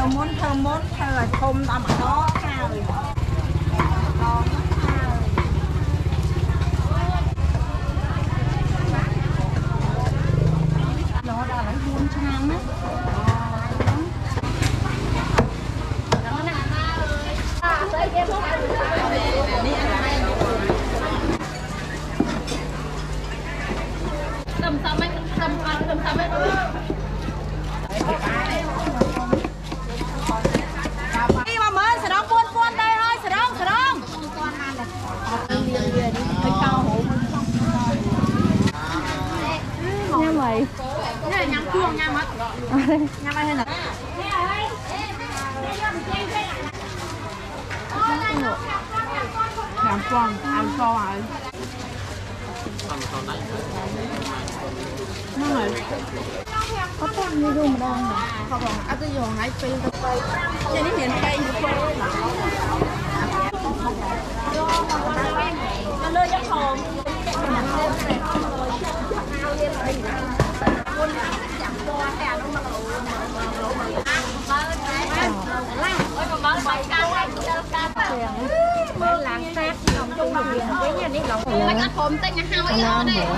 muốn thơ là thôm ta mà đó rồi nó đã lấy buôn trang á tầm tầm ấy đi mà mới sẽ đóng buôn đây thôi sẽ đóng hơi cao hổ nha mày cái này nhắm chuông nha mất nhắm ai hay là nhắm chuông ăn cho ai nó rồi có con như luôn mà đâu không còn ăn cái giòn hãy pin tôi trên cái miền tây như tôi nó lơi giấc hồn làng sát lòng chung đồng tiền với nhà đi lòng mấy cái hồn tên nhà hao ấy ở đây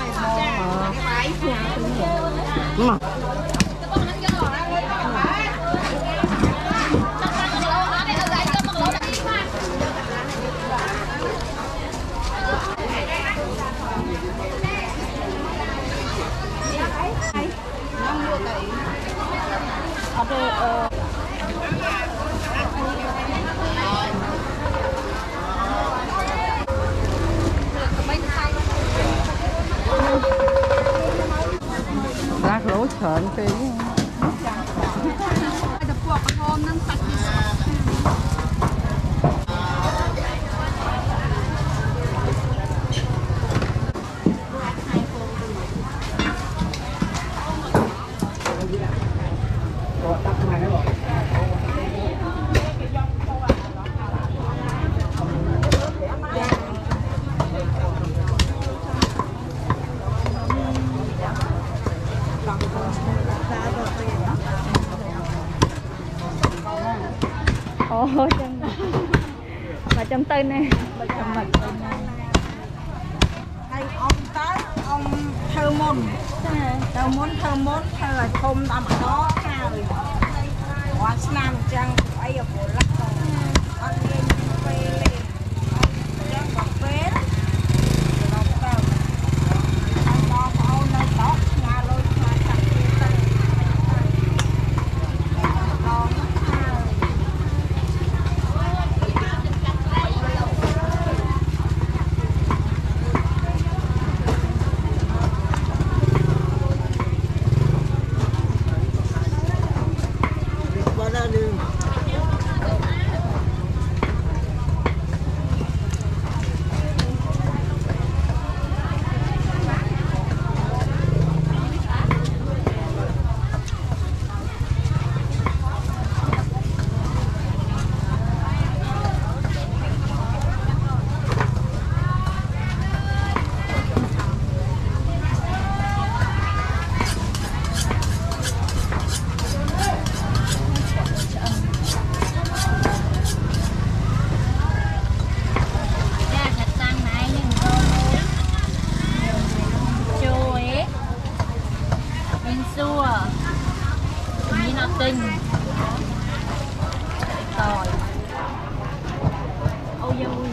rác lỗ sợn phê ồ chân mà chân tên này hay ông tới ông thơ môn thơ là thôm ta mà đó rồi hóa nam trang ấy ở bộ lắc anh lên phê lên trang bọc phê đó anh đó có nơi đó nhà lôi nhà chặt tinh tỏi ôi dồi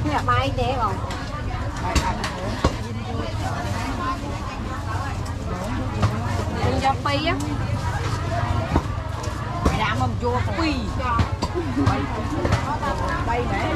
Bay thế không? Đừng cho pi á. Mày làm không chua pi. Bay để.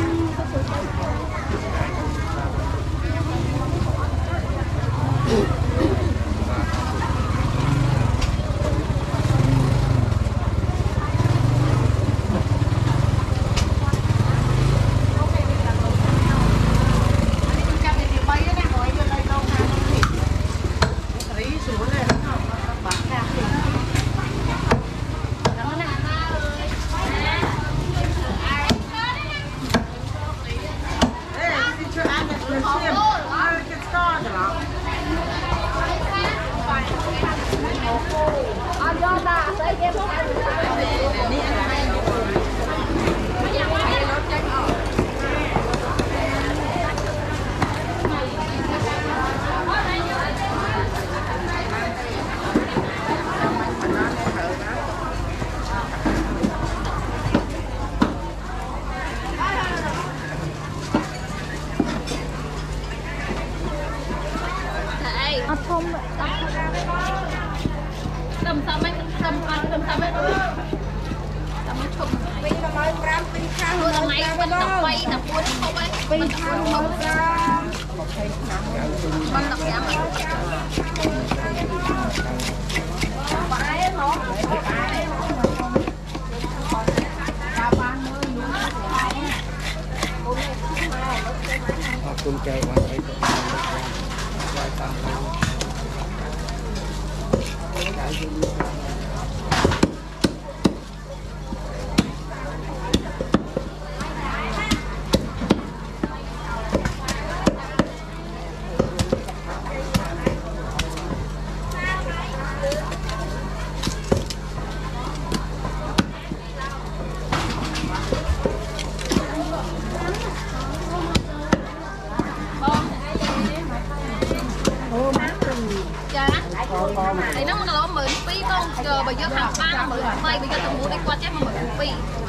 Thì nó là mượn phí không, giờ bây giờ thằng ba nó mượn mày bây giờ tụi mua đi qua chết mà mượn phí.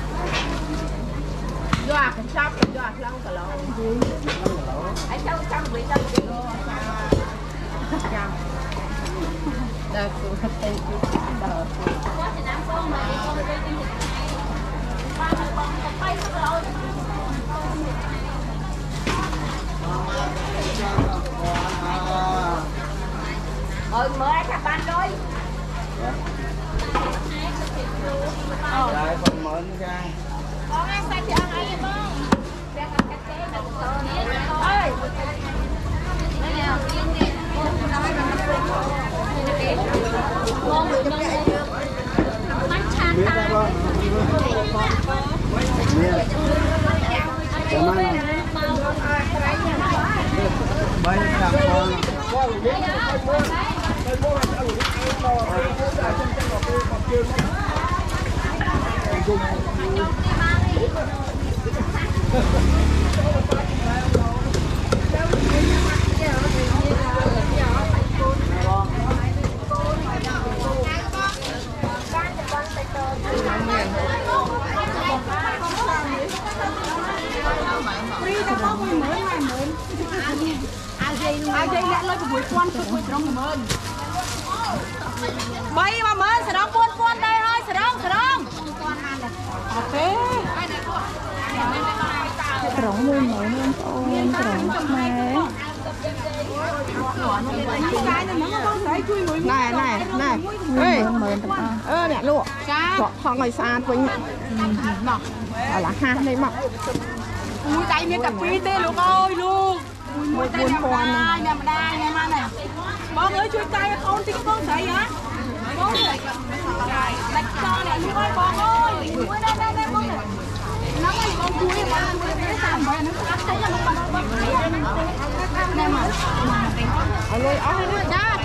Vô à, cũng shop, vô à, lăng cả lỗ. Anh đâu trong bị đâu chị. Đây, tôi thích tên chị. Quá thì nám con mà đi con đi đi. Ba con bay rồi. Mời các bạn đôi. Đây, phần mến ra. Con ăn sao chị ăn ấy vậy không? Đang ăn cái chế đừng con. Ơi. Đây nè, yên đi. Ngon rồi ngon. Bánh chan ta. Mấy trăm con. Ai đây lẹ lôi buổi quan của buổi trong mơn. Bay mà mơn sẽ đóng buôn đây thôi, sẽ đóng. Ok. Trống mùi mới nên ôn trống mẹ. Này. Ê. Nè lụa. Họ ngồi xa với mọc. Ở là ha đây mọc. Ui tay miếng cà phê tê luôn ơi luôn. Ui tay buồn nè mà đai nè mà nè. Con ơi chui tay con tí con thấy hả? Con ơi. Lạch cho nè luôn ơi con ơi. Ui đây con nè. Nó ơi con chui mà cái sàn bè nó cắt thấy là nó bật nè mà. Ở lôi ó hết cha.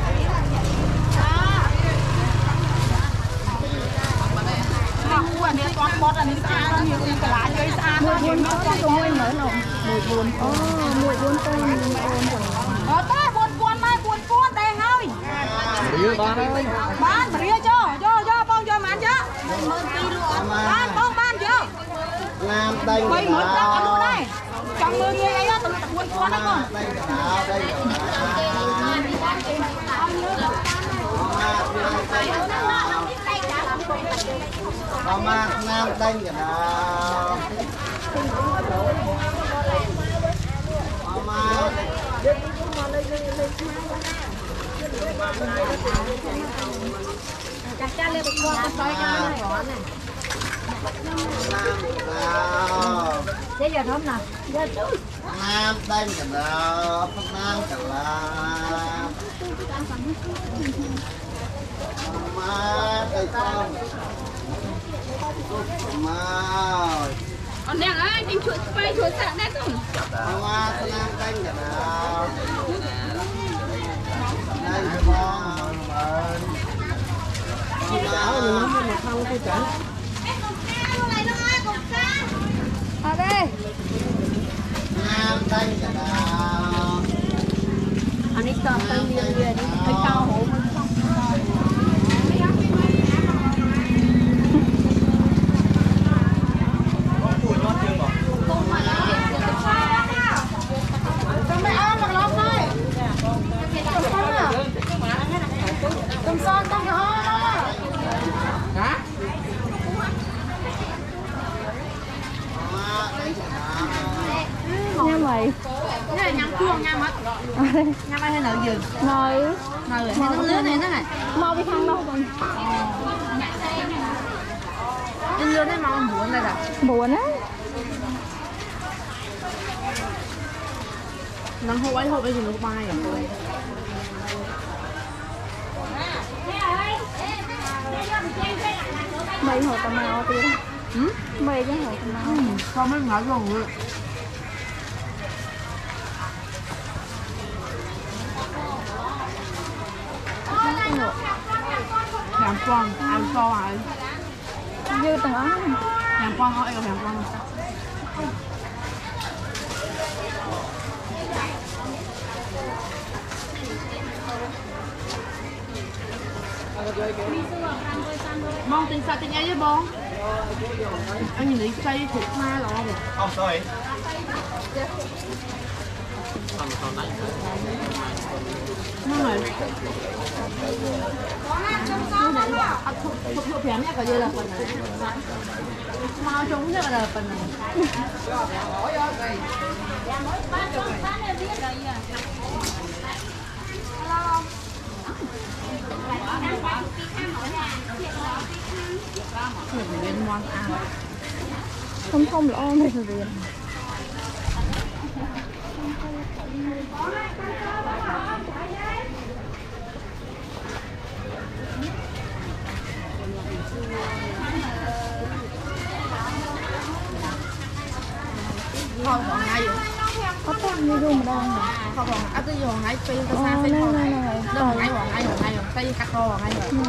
Ủa nè con bọt là những xa nhiều cái lá chơi xa thôi. Mùi buồn có mùi nữa nào. Mùi buồn. Mùi buồn con Tới buồn đây thôi. Bán bria cho. Bông cho bán chứ. Bán chưa. Làm đây. Quay mượn ra luôn đây. Trong mưa nghe ấy á, tụi tập quân con đó con. Mama nam đánh cái nào. Mama. Cha lên qua con soi ra này gọn này. Thế giờ thơm nào. Nam đánh cái nào, nam cái nào. Mama đây con. Mama. Con đèn ơi, anh chuột quay chuột sẵn đấy không? Mama nam đánh cái nào. Đây con. À đây. Nam đánh cái nào. Anh ấy cầm tay liền liền đi, hơi cao hổ mình không. Tôm son tôm đó. Hả? Nha mày. Cái này nhắm chuông nha mất. Nhắm ai hay nợ gì? Nồi. Nợ hay nó lứa này nó này. Mau đi thang đâu con. Trên lứa này mau buồn đây rồi. Buồn á. Nó hôi bây giờ nó bay rồi. Mày hồi tao mau tiền. Mày cái hồi tao mau. Không mới ngỡ rồi. Làm con, ăn so rồi. Dư tao á. Làm con thôi, làm con. Mong tình sao tình ấy với bông. Anh nhìn thấy xây thuộc ma rồi. Không sorry. Nó này. Thuộc phèm nhá, coi như là phần này. Mau trúng chắc là phần này. Không không lo mày rồi tiền. Không còn ngay vậy. Có tăng như luôn mà đâu. Không còn ăn cái gì còn ngay pin ta xa pin còn ngay. Đâu còn ngay rồi. Tay cắt rô còn ngay rồi.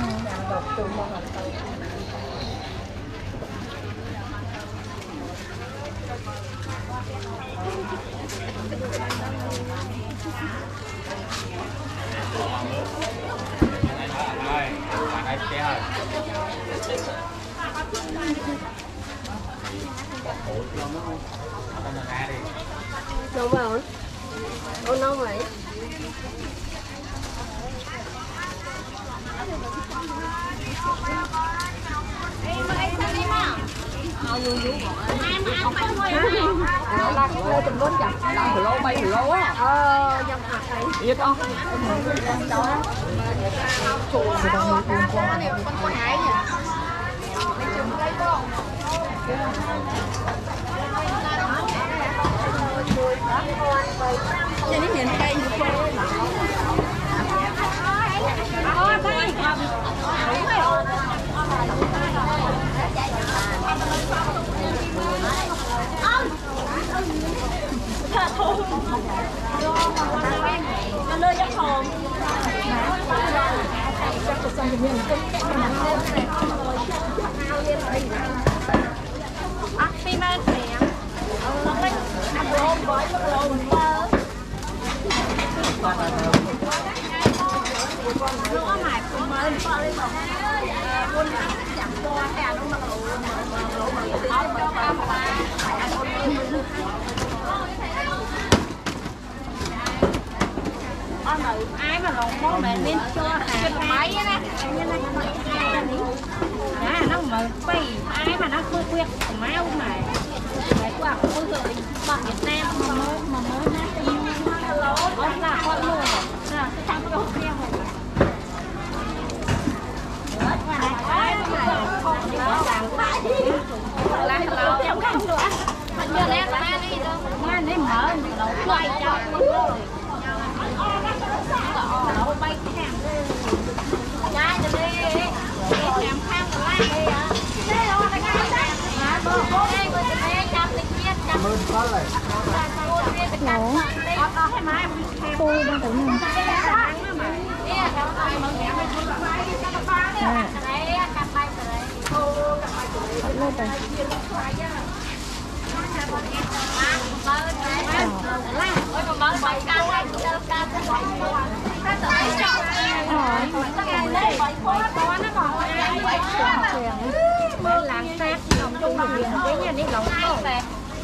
Đâu vào? Ô đâu vậy? Lô tình bốn chặt, làm lô bay lô á. Dòng hạt này. Biết không? Con hái nhỉ? Trên cái miền cây như thế Nó lơi giấc hồn. Phi mai khỏe. Nó phải ăn lộn với lộn bơ. Nó mài cùng mơ bơ lên một. Quân chặt qua cái nó mà lộn mà lộn mà lộn mà lộn mà bố mẹ lên cho máy á nó mở quay ai mà nó khơi quyệt máu này phải qua khơi rồi bằng Việt Nam mà mới nó con là con luôn à thằng con kia giờ lẽ ra đi đâu mà nên mở đầu quay cho nó bay hàng đây đi làm khang lại đi à đây rồi cái cái mà bố đây vừa để chăm đi kia chăm mơn có lại có cái máy tôi đang tự nhiên làng sát đồng chung được liền với nhà đi lẩu về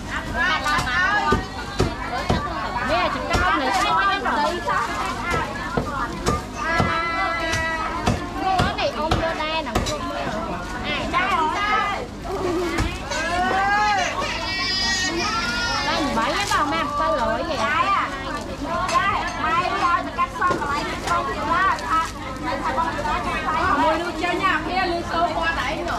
nè chúng ta không lấy sao anh đấy sao nó này ông đưa đây nằm chung ai đây bảy cái bao mẹ sao lỗi vậy mai coi cắt xong lại không thì ra mùi lưu chơi nhà kia lưu sâu qua đấy nữa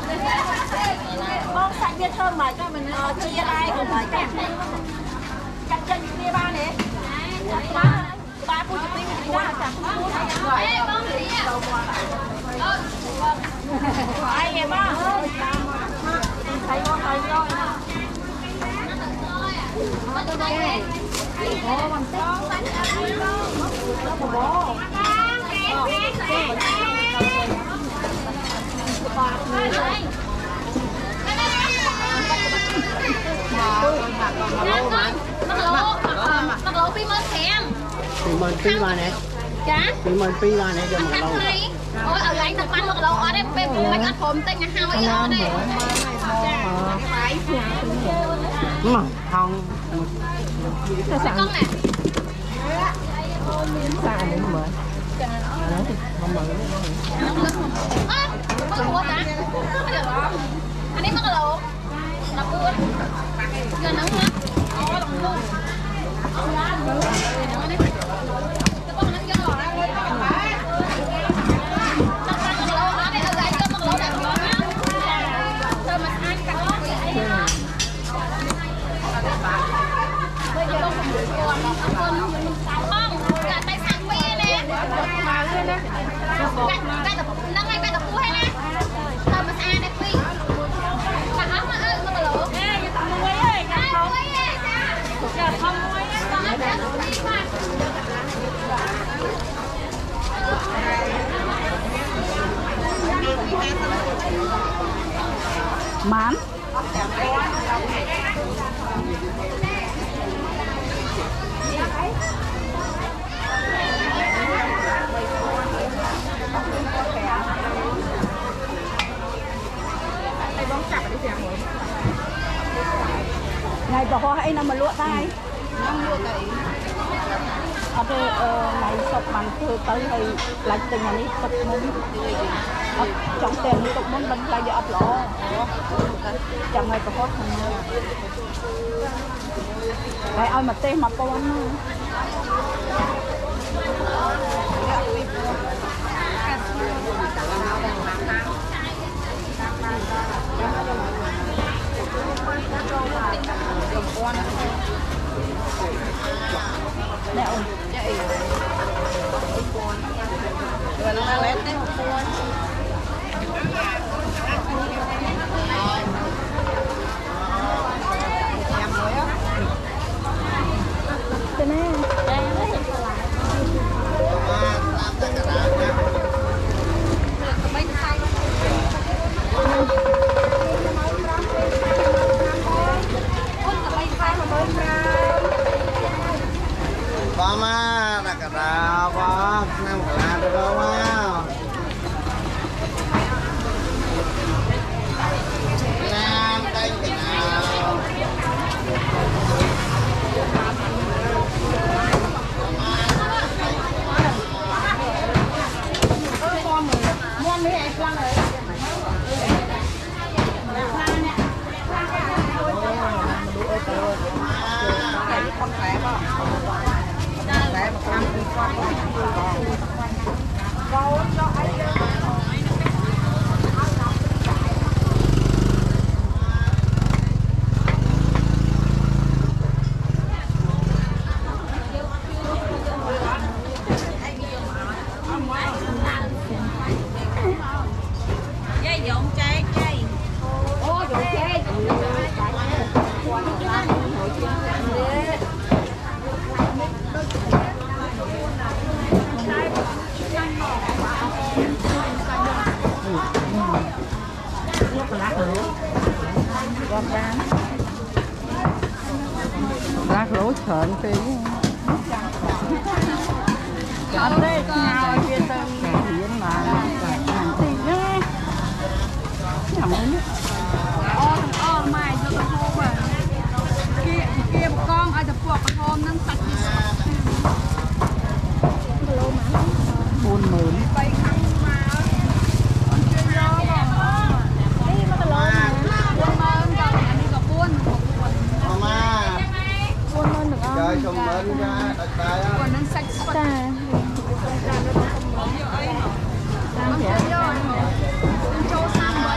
con sạch biết hơn mà cho mình chia đây cùng với cắt chân kia ba này ba phu chụp đi mình ra chặt ai em á thấy con thấy con mặc lỗ phi mơn xem thì mình phi mà nè thì mình phi mà nè cho mình lâu ôi ở lại tập ăn mặc lỗ ở đây bên bố anh phồm tên nhà hao ấy ở đây mà không con nè xa này mở không mở mất lỗ ta anh ấy mất lỗ đập luôn giờ nóng lắm ôi đập luôn mán này bỏ hay nó mà lụa tay ở đây này sọc bằng từ tới thì lại từ nhà này sọc muốn trong tiền đi tục muốn bánh lại giờ ấp lỗ chẳng ngày có khó khăn này ai mà tên mà con nè ông rồi nó lấy đấy thế này Mama, nak kenapa? Kenapa ada bawah? Nam tay kenal. rác lỗ chởn phê ăn đây ngào kia tân hiến mà thì nhá nhầm đấy mày cho tao hô mà kia một con ai tập buộc con hôm nâng sạch đi buôn mướn bay khăn mà con chưa vô đi mà cái lỗ mà buôn mơn còn anh đi gặp buôn Mama buôn mơn được không chơi xong mến ra đặt tay á. còn nâng sạch Dạ. châu sang vậy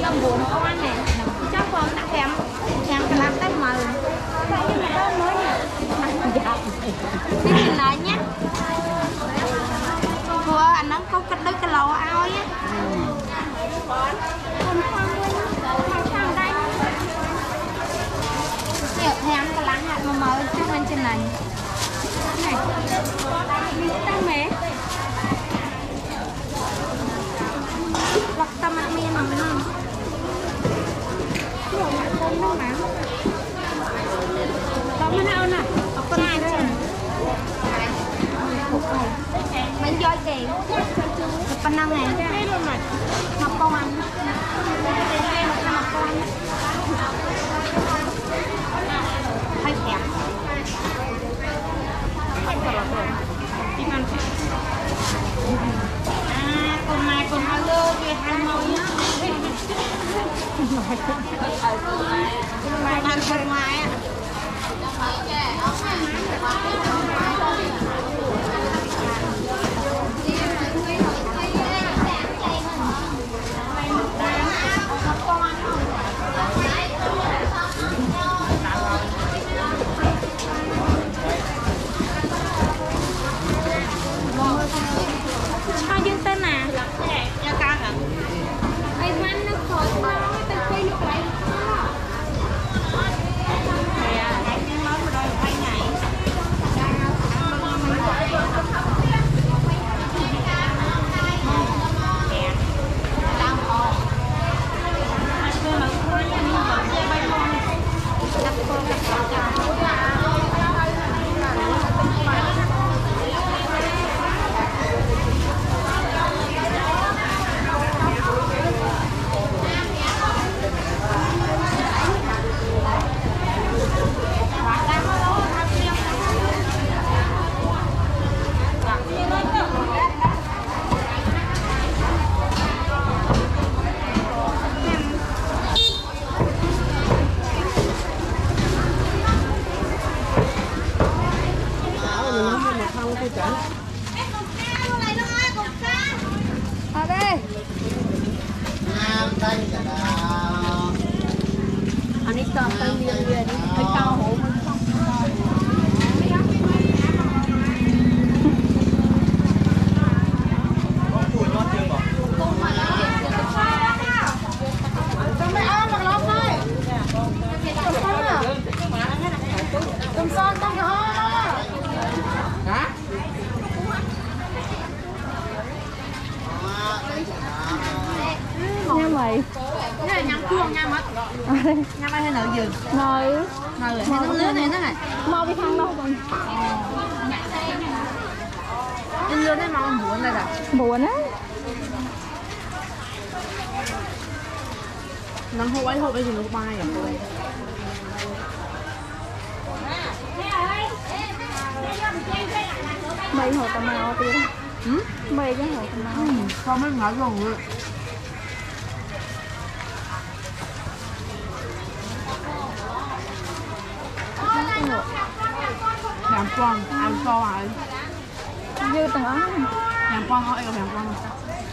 tầm 4 con này cho con đã kém kém cái lát tay mà cái gì đó mới nè cái này nhé vừa anh nó có cái đôi cái lỗ ao nhé con khoan đây nhiều thêm cái lá hạt mà mới cho anh trên này này tăng mẹ lọc tâm ăn miên mà nó con nó mà con nó nào nè con này đây mình chơi kì con năng này ngọc con ăn ngọc con hay kẹp con này con alo về hai màu nhá ăn phần ngoài Hai dương tên à? Dạ cao hả? Ai văn nó khỏi nó tên quay lúc lại. Nè, nói mà đôi hai ngày. Ở đây. Anh đi chọn tay miếng về đi, phải cao hổ mình không. Nha mày. Cái này nhắm chuông nha mất. Nhắm ai hay nợ gì? Ngồi. Ngồi rồi. Nó lứa này nó này. Mau đi thang đâu rồi. Anh lứa này mau buồn đây là. Buồn á. Nó hô ấy thì nó bay à cô. Mày hồ tà mao đi. Mày cái hồ tà mao. Không mới ngáo rồi. Hàm quang, ăn so à? Dư tầng á. Hàm quang hỏi có hàm quang không?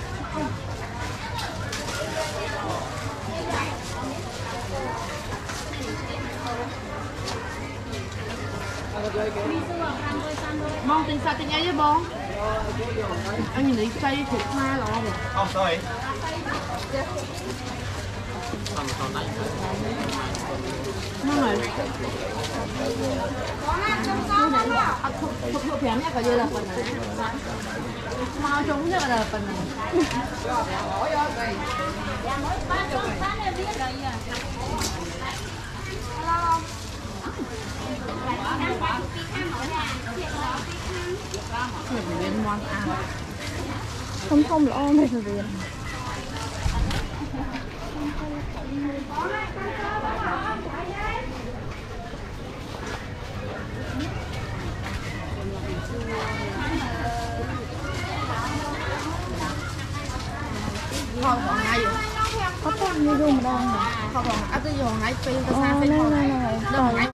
Mong tình sao tình ấy với bông? Anh nhìn thấy cây thuộc hoa rồi. Oh, sorry. Nó rồi. Thuộc phèm nhất là đây là phần này. Mau trúng nhất là phần này. Không không lo mày phải về. Thôi còn ngay vậy. Có cái như dùng đâu. Không còn áp tới giờ ngay pin ta xa pin thôi. Này.